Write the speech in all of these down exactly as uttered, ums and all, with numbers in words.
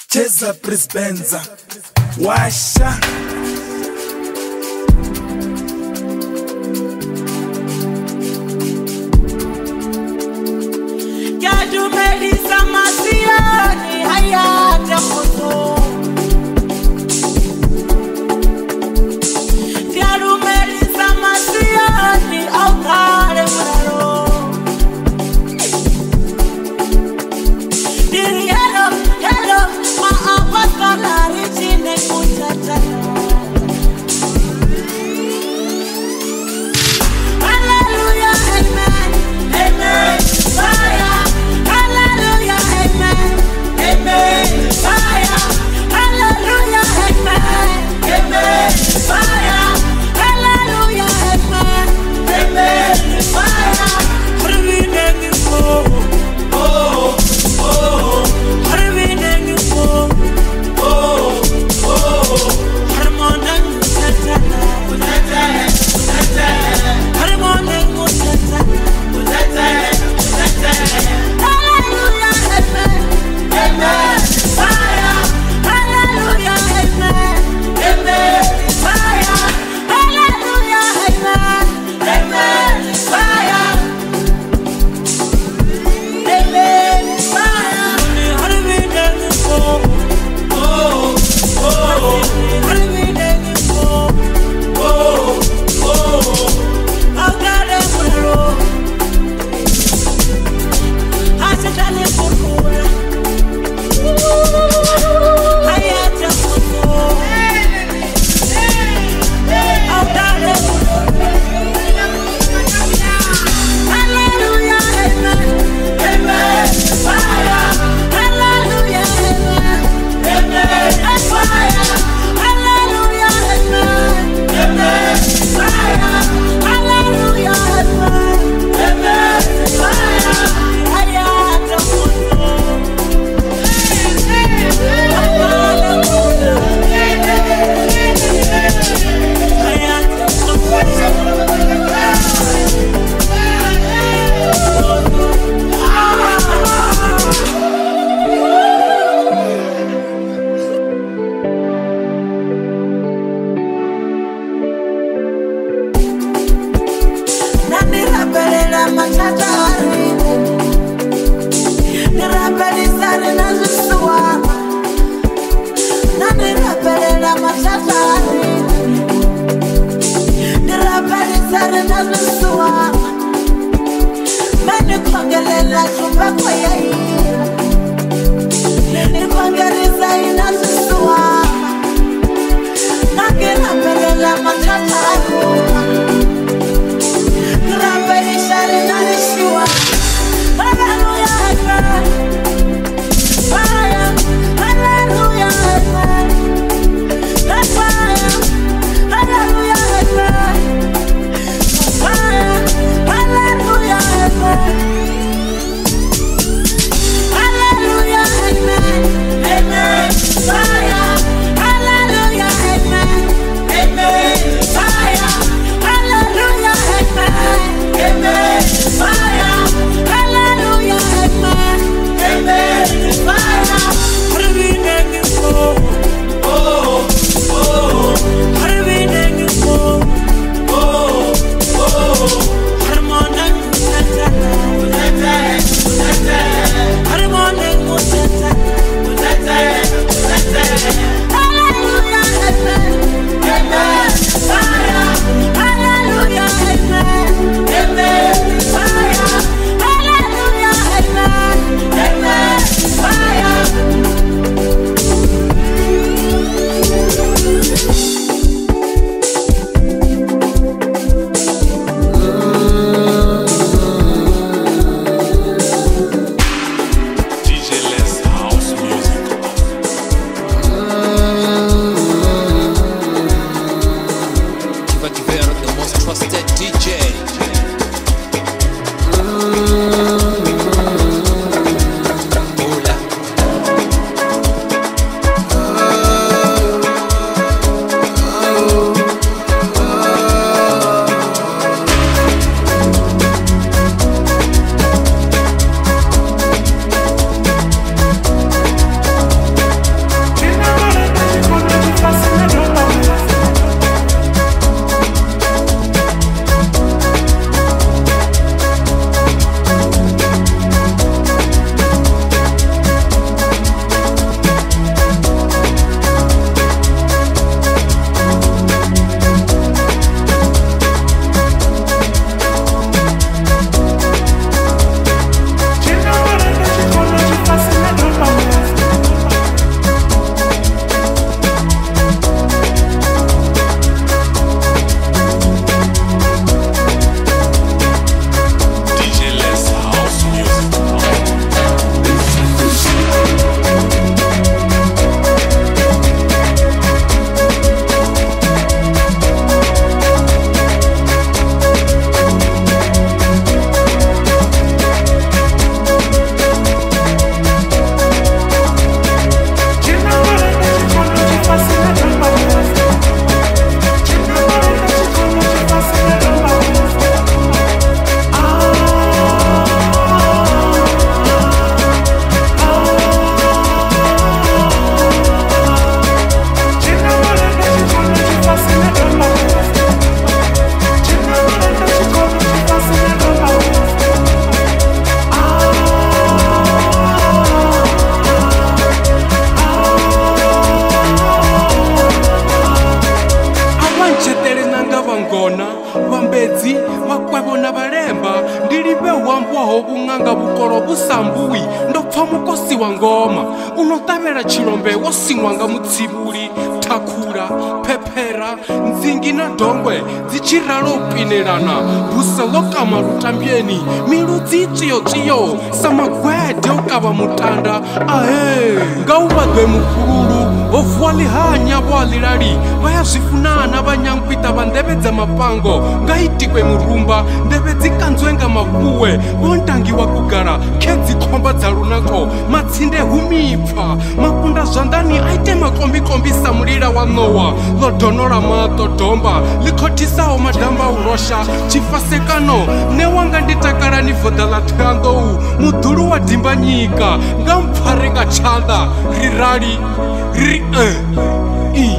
Cheza Prisbenza Washa Yadu Melisa Masiani Hayata Moto Yadu Melisa Masiani Aukare Maro Diri hello, hello Ma Apostala Richine Kuchatana Hallelujah, amen, amen Fire, hallelujah, amen, amen, fire, hallelujah, amen, amen, fire, hallelujah, amen, amen, fire. Harvinengi mo, oh, oh, harvinengi mo, oh, oh, harmonengi tatana, tatana, tatana, harmonengi tatana, tatana. Hallelujah, amen, amen, fire. Hallelujah, amen, amen, fire. Hallelujah, amen, amen, fire. Amen, fire. Harvinengi mo, oh, oh, harvinengi mo, oh, oh, agade muro. Asitale purpura Hayata puto Autare Hallelujah, amen, amen, fire. Hallelujah, amen, amen, fire. Hallelujah, amen, amen, fire. Hallelujah, amen, amen, fire. Hayata puto Hayata puto Nani rapelela machatari Ni rapelisari na zusuwa Nani rapelela machatari Ni rapelisari na zusuwa Meni kongelela chumba kwa yai Ni kongelisa ina zusuwa Nani rapelela machatari Hallelujah, amen. Fire, hallelujah, amen. That's fire, hallelujah, amen. Fire, hallelujah, amen. vhulondo vhunganga vhukolo vhusambuwi ndo pfa mukosi wa ngoma uno ṱavhela tshilombe wo siṅwa nga mutsivhuli thakhula phephera nzingi na dongwe dzi tshi ralo u pinelana buse ḽo kama lutambyeni miludzi tsiyotsiyo sa magwede u kavha mutanda ahe nga u vhaḓwe mukhululu ho vuwa ḽihanya vho a ḽilali vha ya zwi funana vhanyangwita vha nḓevhe dza mapango nga itikwe murumba nḓevhe dzi kanzwe nga mafhuwe vho ntangiwa kugala khedzi khomba dza lunako matsinde humipfa makunda zwanḓani a ite makombikombi sa mulila wa nowa ḽo donola maṱo domba ḽi khothisaho madamba u rosha tshifasekano ne wanga ndi takalani voḓa ḽa ṱhoyanḓou muḓulu wa dimbanyika nga mpfhare nga tshanḓa ri rali ri e i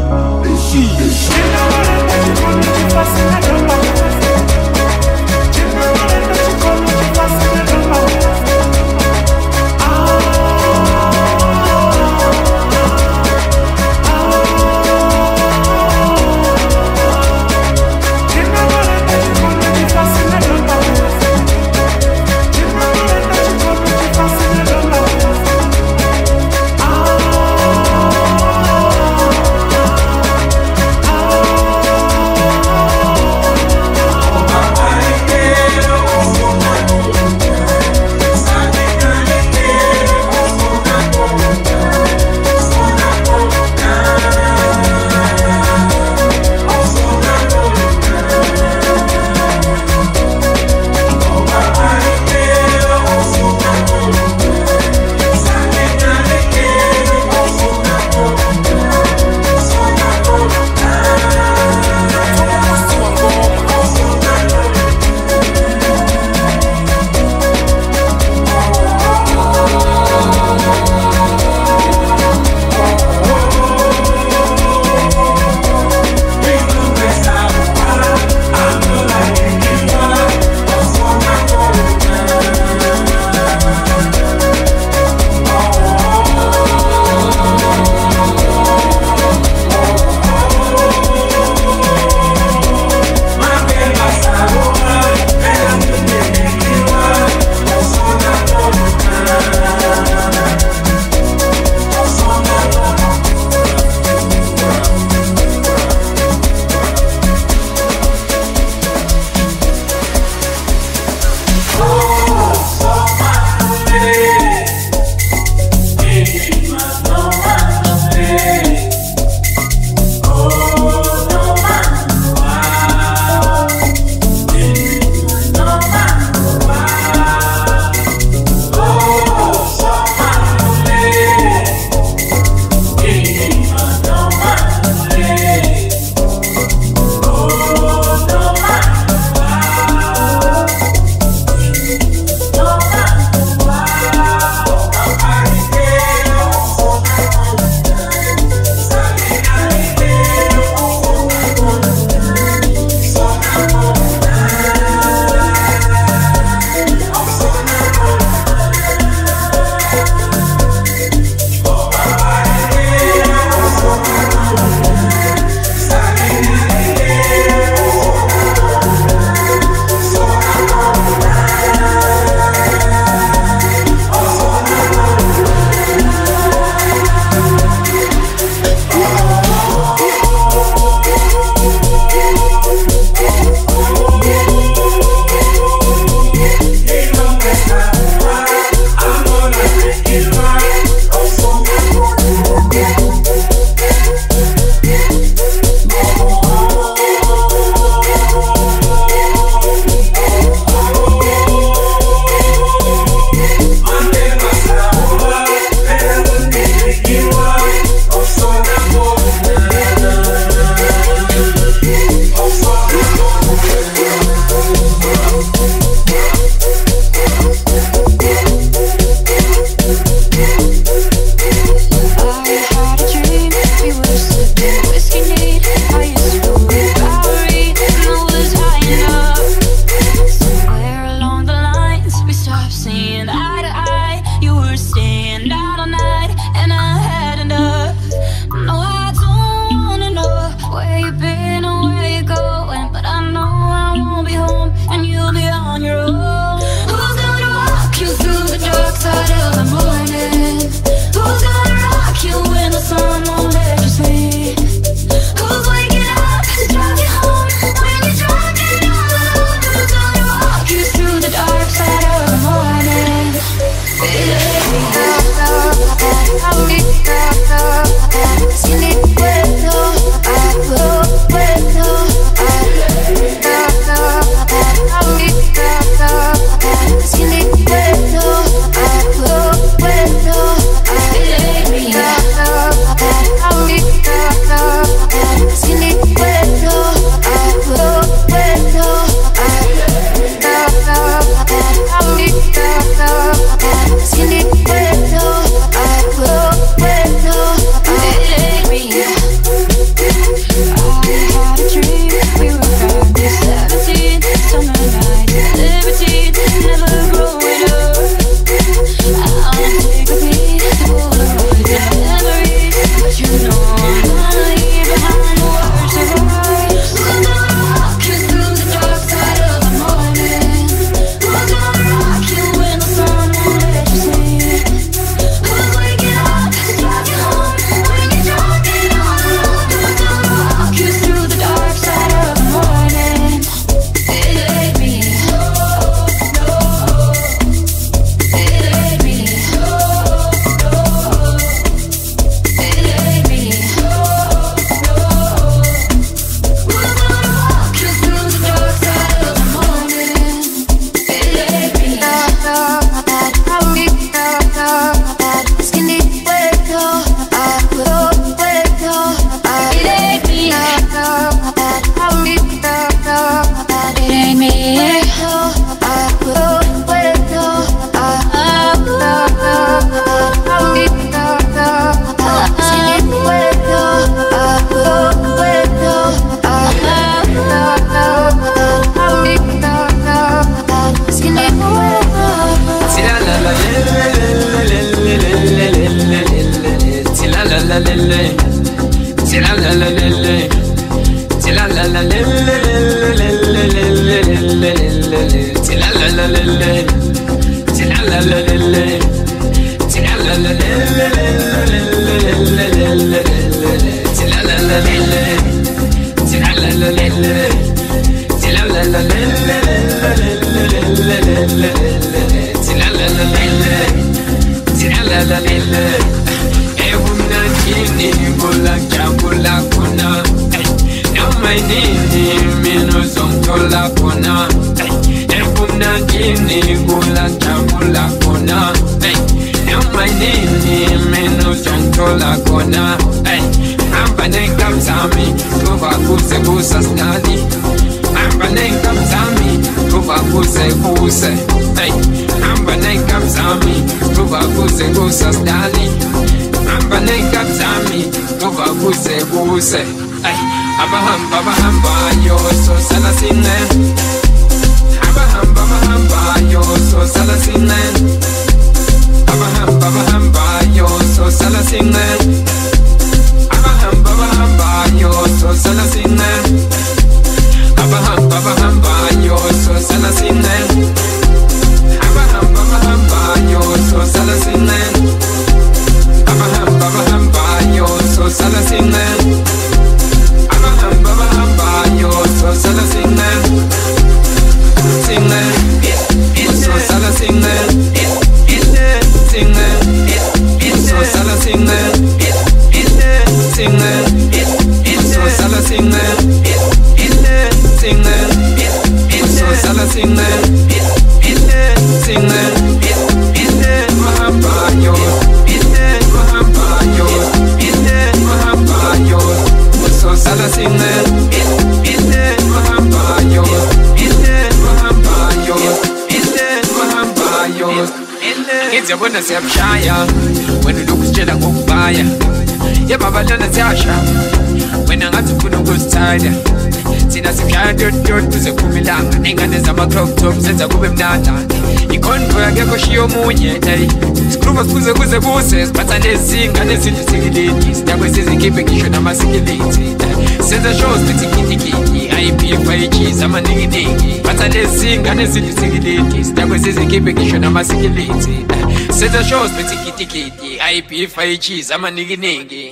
Seta shows peti kiti kiti I P five cheese ama nigi nigi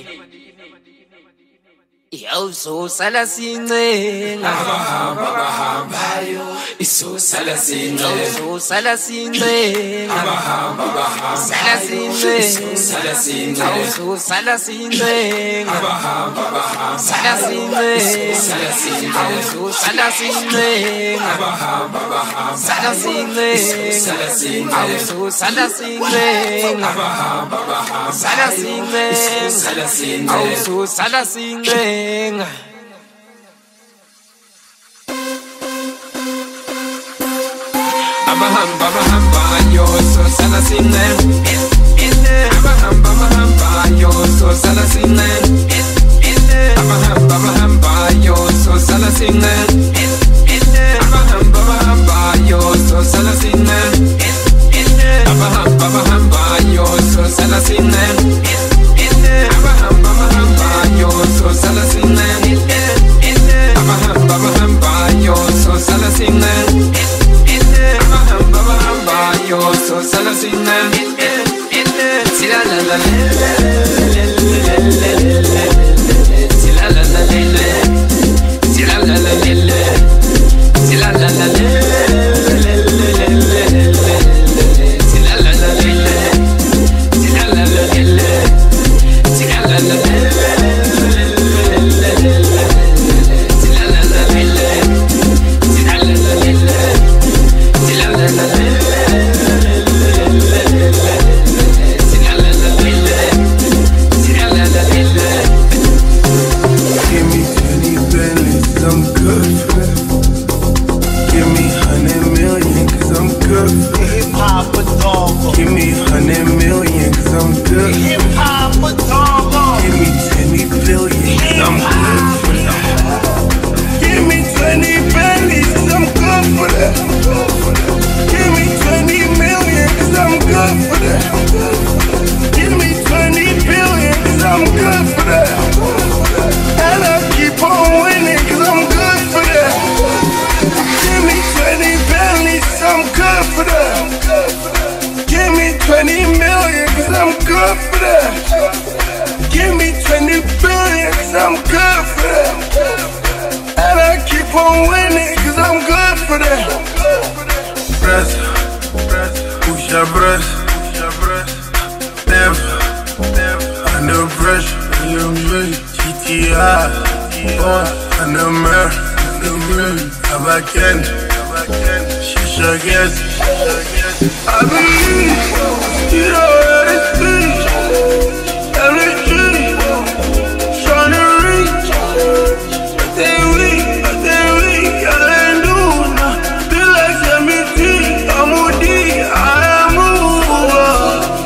Yo so sala singe Abahamba bahambayo Iso sala singe So sala singe Abahamba bahambayo Sala singe Sala singe So sala singe Abahamba bahambayo Sala singe Sala singe So sala singe Abahamba bahambayo Sala singe Sala singe So sala singe Abahamba bahambayo Sala singe Sala singe So sala singe Abahamba bahamba yo so sala singe Abahamba bahamba yo so sala singe Abahamba bahamba yo so sala singe Abahamba bahamba yo so sala singe Abahamba bahamba yo so sala singe Abahamba bahamba yo so sala singe Abahamba bahamba yo so sala singe Abahamba bahamba yo so sala singe Sila la la la Sila la la la Sila la la la Sila la la la Sila la la la Sila la la la Sila la la For that. Give me twenty million, cause I'm good for that. Give me twenty billion, cause I'm good for that. And I keep on winning, cause I'm good for that. Press, push your breath, never, under pressure, G T I, under mirror, have I can, shisha guess. I believe, you know what it's been. Every dream, trying to reach. But they weak, but they weak, y'all ain't doing nothing. Feel like seventeen, I'm O D, I am over.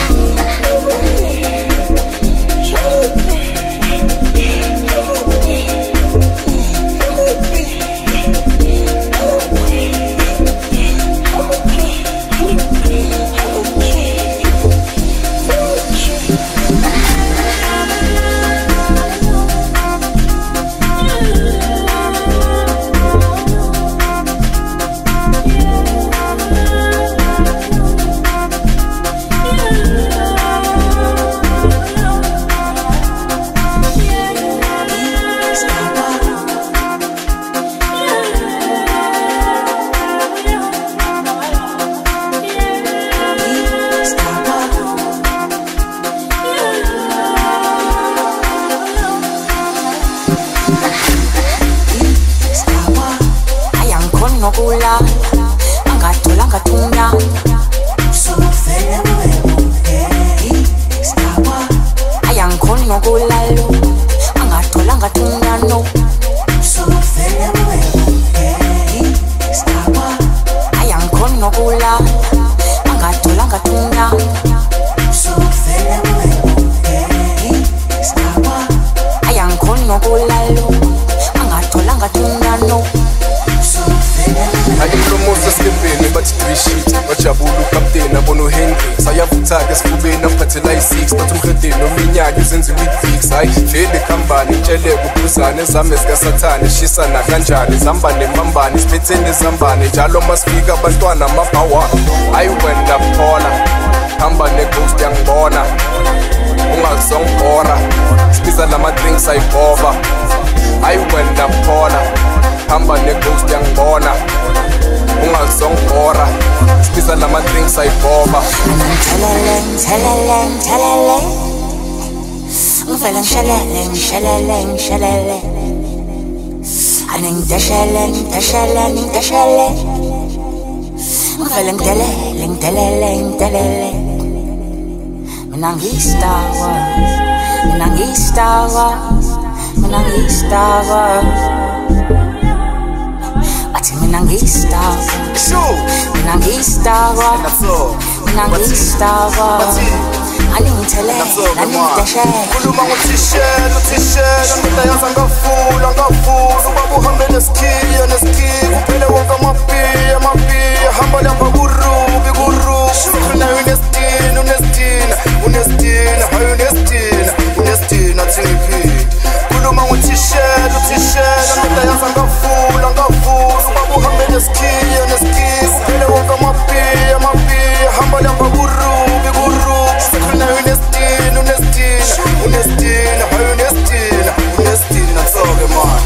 Nogula, angathola ngathunya. Sufele wewe, stawa. Ayangkhona nogula lo, angathola ngathunya no. Sufele wewe, stawa. Ayangkhona nogula, angathola ngathunya. Sufele wewe, stawa. Ayangkhona nogula lo, angathola ngathunya no. Ayimlomoza skembeni bathi three sheet wajabula ukapteni abono Henry sayavutha-ke esifubeni aphathela i-six bathi umhedeni nominyaka izenza i-weekfix hayi vele khambani itsheleke uphuzane ezame zikasathane shisana kanjani izambane mambane isiphetheni ezambane njalo masifika abantwana amabhawa hayi wena phola hamba ne-ghost yangibona ungazongibhora sibiza lama-drinks ayibhova hayi wena phola hamba ne-ghost yangibona ungazongibhora sibiza lama-drinks ayibhova Ntelele, ntelele, ntelele. Ngivele ngishelele, ngishelele, ngishelele. Ane ngideshele, ngideshele, ngideshele. Ngivele ngidelele, ngidelele, ngidelele. Mina ngiyistawa, mina ngiyistawa, mina ngiyistawa. Bathi mina ngiyistawa, mina ngiyistawa, mina ngiyistawa. Ani ngithelele, ani ngideshele. Khuluma ngothishela, uthishela ngidayaza ngafula, ngafula ubaba uhambe nesikhiya, nesikhiya kuphele wonke amapiya, amapiya hamba lapha kurubi, kurubi nayo unestina, unestina, unestina, hayi unestina, unestina thingiphi. Khuluma ngothishela, uthishela ngidayaza ngafula, ngafula ubaba uhambe nesikhiya, nesikhiya kuphele wonke amapiya, amapiya hamba lapha kurubi, kurubi nayo unestina, unestina, unestina, hayi unestina, unestina soke man.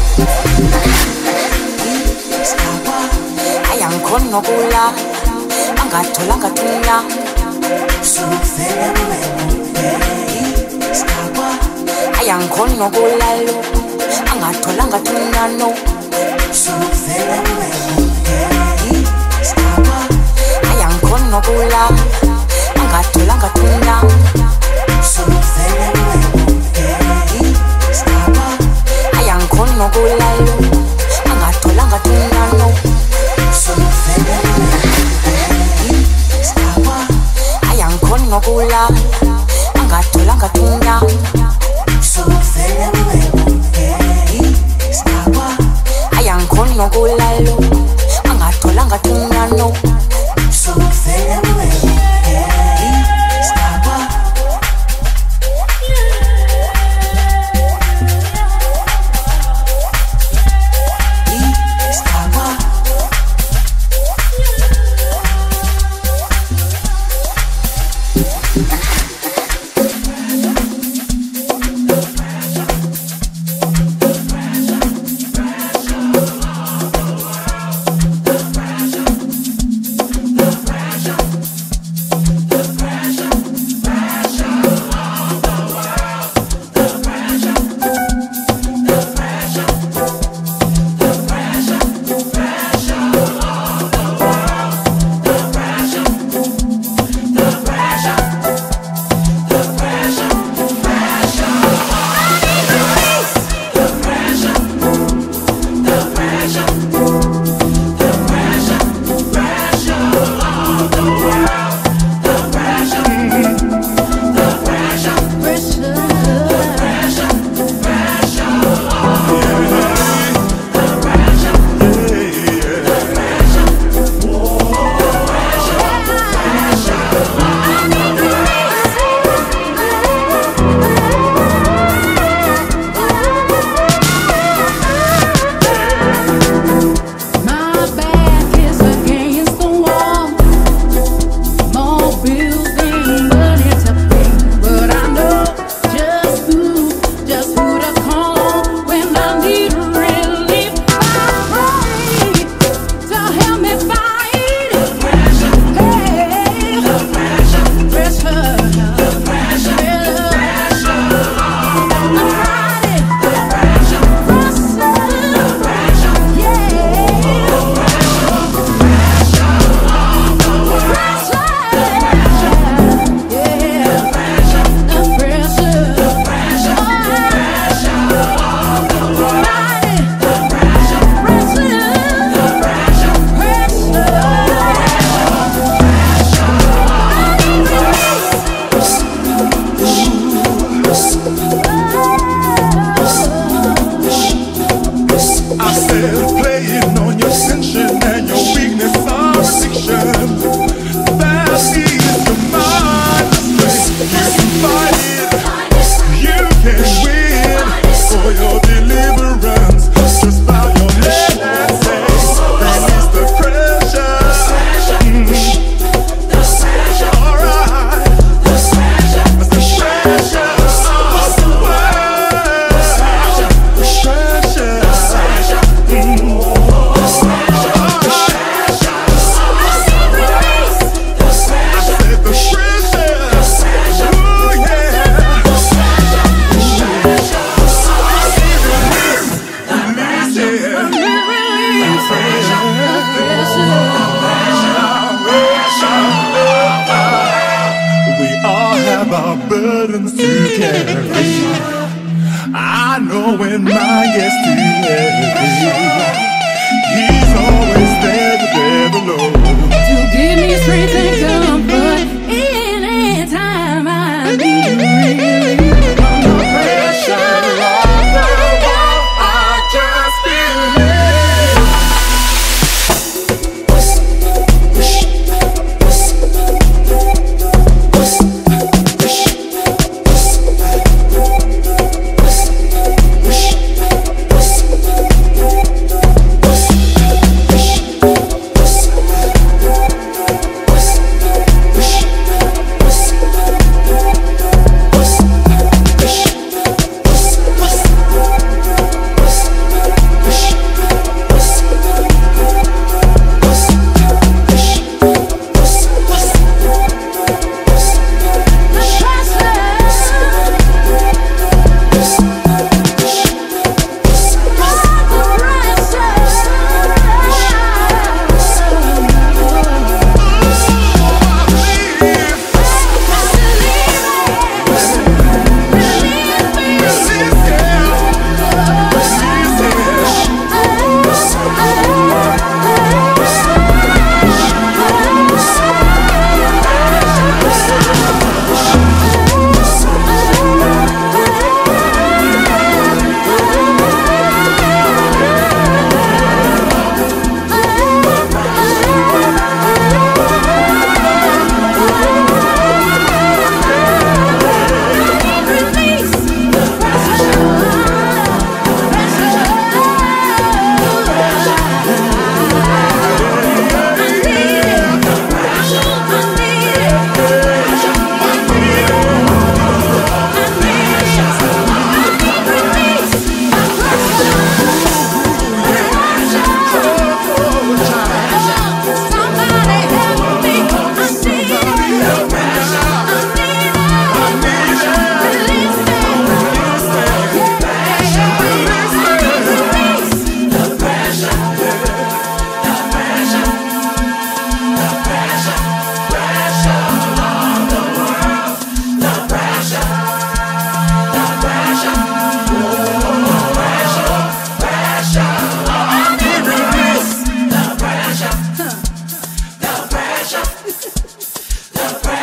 Ayangkhona nogula, angathola ngathunya. Sufele wewe, stawa. Ayangkhona nogula lo, angathola ngathunya no. Sufele wewe, stawa. Ayangkhona nogula, angathola ngathunya. Sufele wewe, stawa. Ayangkhona nogula lo, angathola ngathunya no. Sufele wewe, stawa. Ayangkhona nogula, angathola ngathunya. Sufele wewe, stawa. Ayangkhona nogula lo, angathola ngathunya no. Sufele wewe, stawa. Stawa. burdens to carry. I know when mine gets too heavy, He's always there to bear the load, to give me strength and comfort any time I need relief from the pressure of the world. I just believe.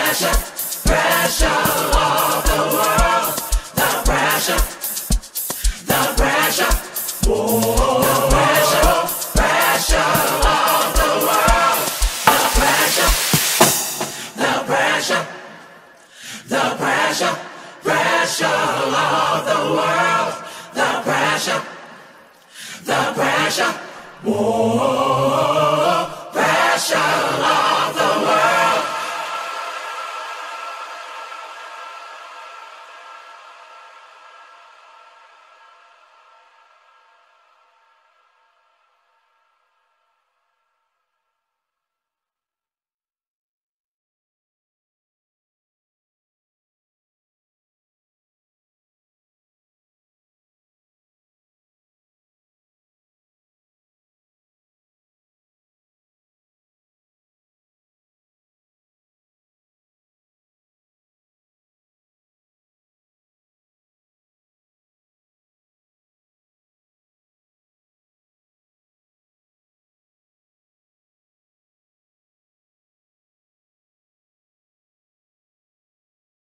Whoa.